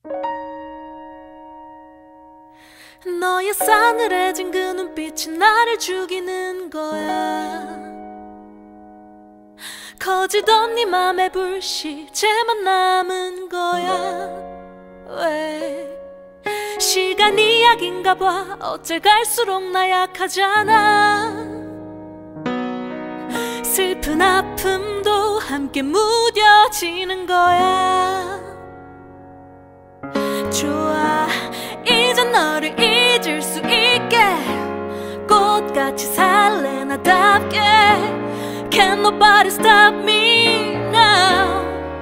너의 싸늘해진 그 눈빛이 나를 죽이는 거야. 커지던 네 맘의 불씨 쟤만 남은 거야. 왜 시간이 약인가 봐. 어째 갈수록 나약하잖아. 슬픈 아픔도 함께 무뎌지는 거야. 좋아, 이제 너를 잊을 수 있게 꽃같이 살래 나답게. Can nobody stop me now.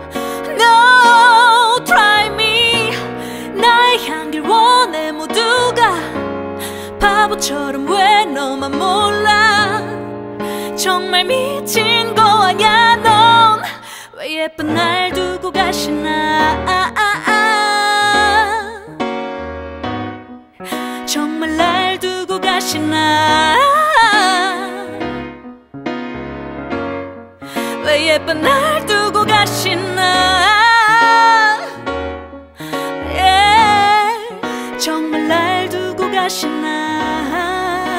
No, try me. 나의 향길 원해 모두가. 바보처럼 왜 너만 몰라. 정말 미친 거 아냐 넌. 왜 예쁜 날 두고 가시나. 정말 날 두고 가시나. 왜 예쁜 날 두고 가시나. 정말 날 두고 가시나.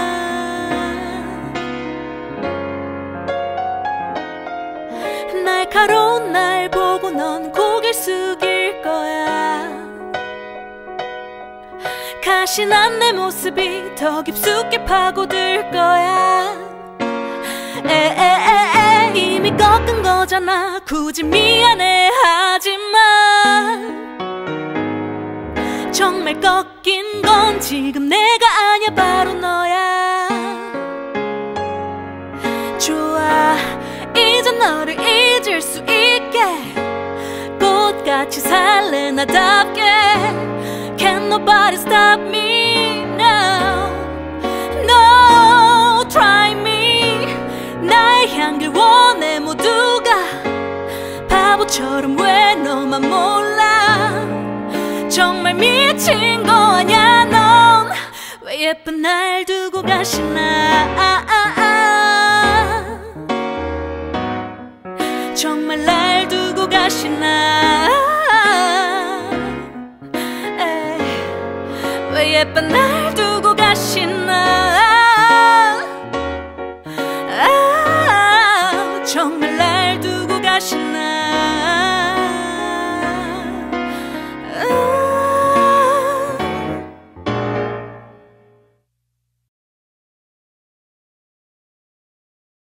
날카로운 날 보고 넌 고개를 숙일 거야. 가시난 내 모습이 더 깊숙이 파고들 거야. 이미 꺾은 거잖아. 굳이 미안해 하지마. 정말 꺾인 건 지금 내가 아니야 바로 너야. 좋아, 이제 너를 잊을 수 있게 꽃같이 살래 나답게. Can nobody stop me now. No, try me. 나의 향길 원해 모두가. 바보처럼 왜 너만 몰라. 정말 미친 거 아냐 넌. 왜 예쁜 날 두고 가시나. 정말 날 두고 가시나. 왜 예쁜 날